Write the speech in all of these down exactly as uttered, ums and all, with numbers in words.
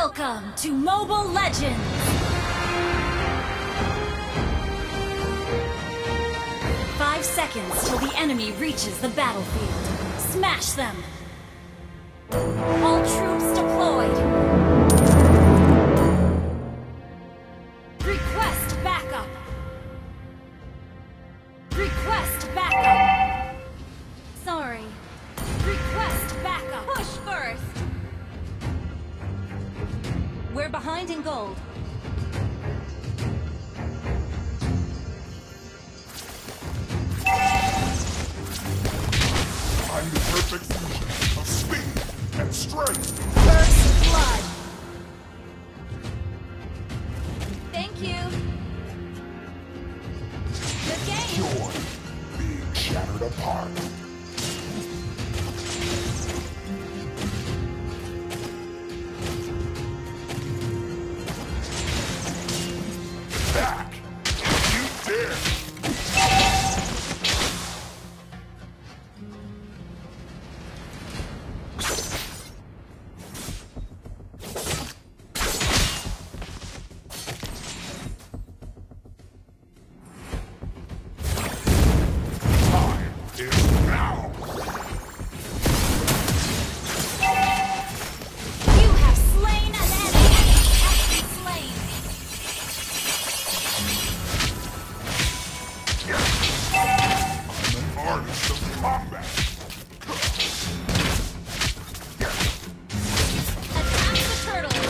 Welcome to Mobile Legends! Five seconds till the enemy reaches the battlefield. Smash them! All troops deployed! Request backup! Request backup! Sorry. Request backup! Push first! We're behind in gold. I'm the perfect fusion of speed and strength. First blood. Thank you. Good game. Joy being shattered apart. Back! You dare! Time is now! You have slain an enemy. Has been slain. I'm an artist of combat. Attack the turtle.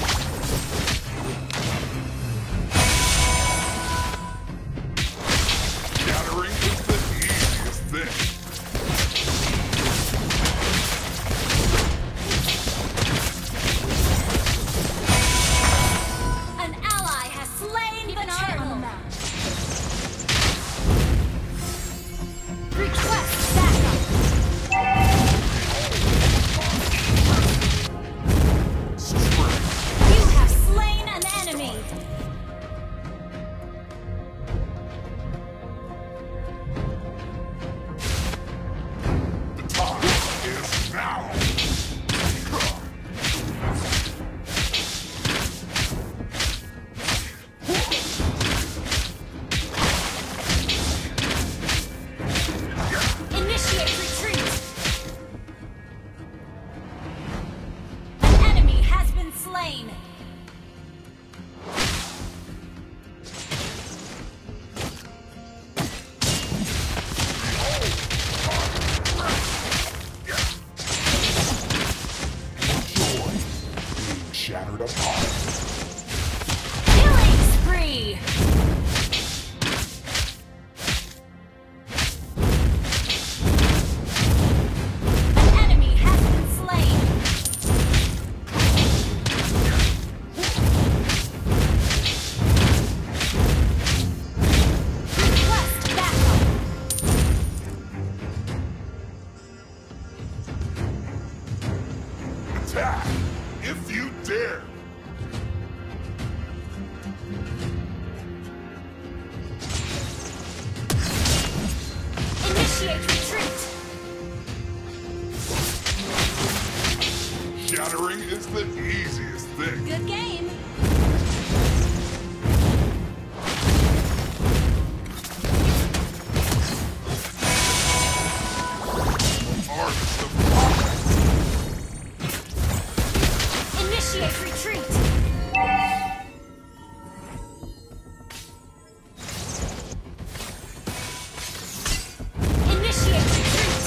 Shattering is the easiest thing. An ally has slain the turtle. Request backup. Strength. You have slain an enemy. The time is now. Initiate retreat. An enemy has been slain. Joy being shattered apart. Killing spree. An enemy has been slain. Request backup. Attack! If you dare! Initiate retreat. Shattering is the easiest thing. Good game. Artist of combat. Initiate retreat. Initiate retreat.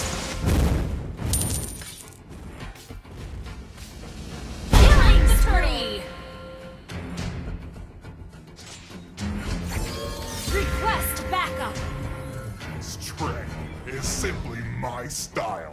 Killing spree. Request backup. Strength is simply my style.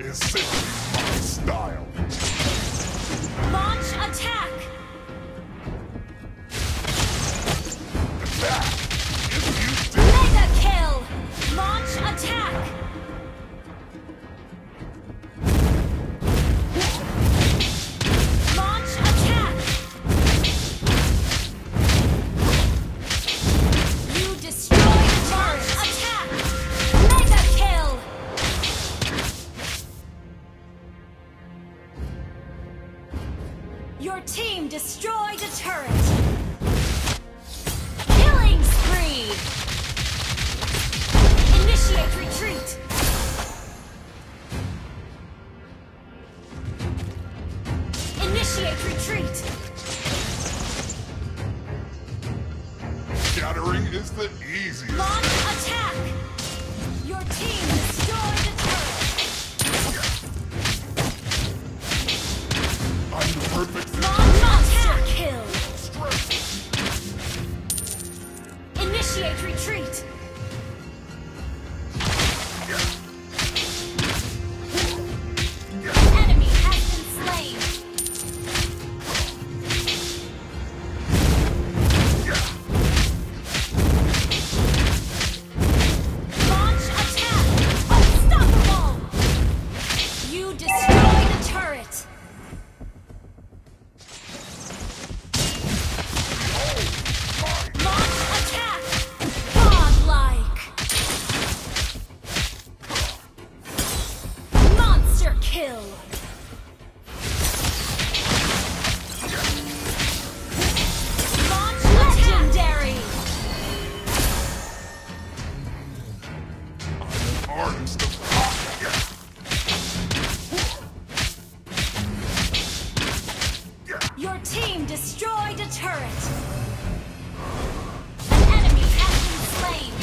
is simply my style. Launch attack! Attack! If you did. Mega kill! Launch attack! Launch attack! You destroyed the launch attack! Mega kill! Your team destroyed a turret! Killing spree! Initiate retreat! Initiate retreat! Shattering is the easiest. Launch attack! Your team destroyed a turret! I'm the perfect fit. Launch attack kill! Strength. Initiate retreat! Enemy has been slain! Launch attack! Unstoppable! You destroyed the turret! Launch attack! Godlike! Monster kill! Launch legendary! Artist of rock. Your team destroyed a turret! An enemy has been slain!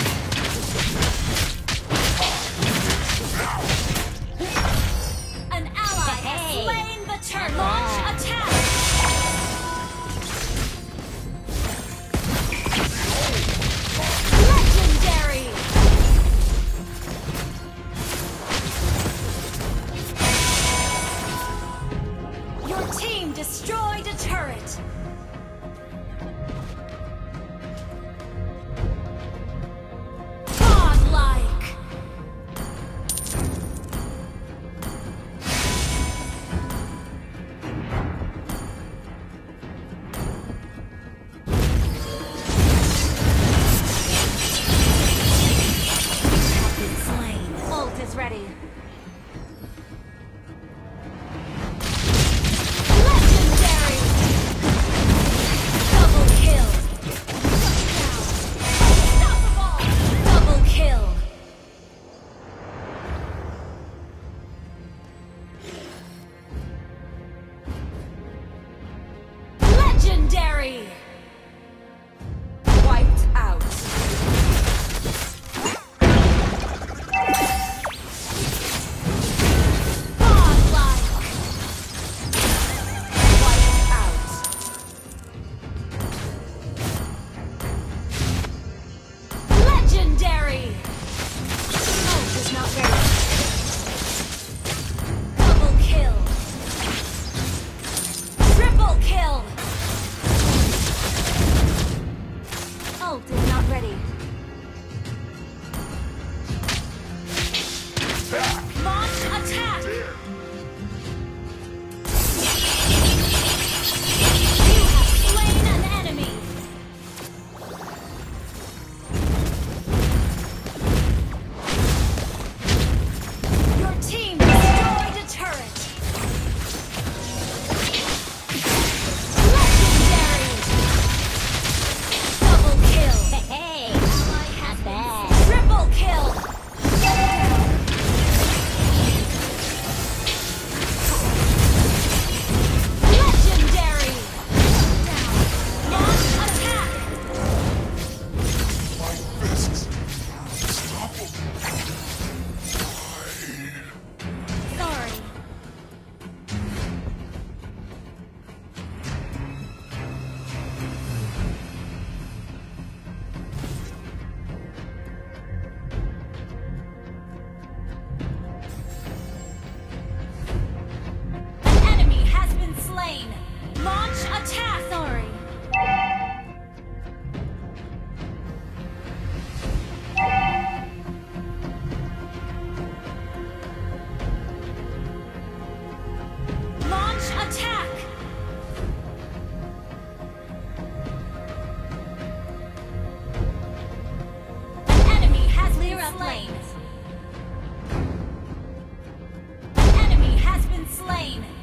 An ally has slain the turret! Launch attack! Legendary! Your team destroyed a turret! Godlike! Have been slain. Ult is ready. Legendary! slain.